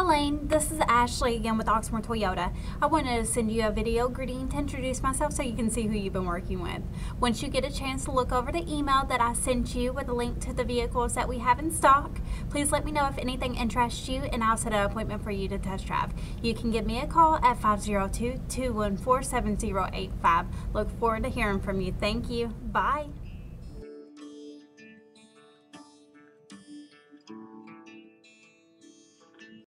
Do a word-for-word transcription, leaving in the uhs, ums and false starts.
Elaine, this is Ashley again with Oxmoor Toyota. I wanted to send you a video greeting to introduce myself so you can see who you've been working with. Once you get a chance to look over the email that I sent you with a link to the vehicles that we have in stock, please let me know if anything interests you and I'll set an appointment for you to test drive. You can give me a call at five zero two, two one four, seven zero eight five. Look forward to hearing from you. Thank you. Bye.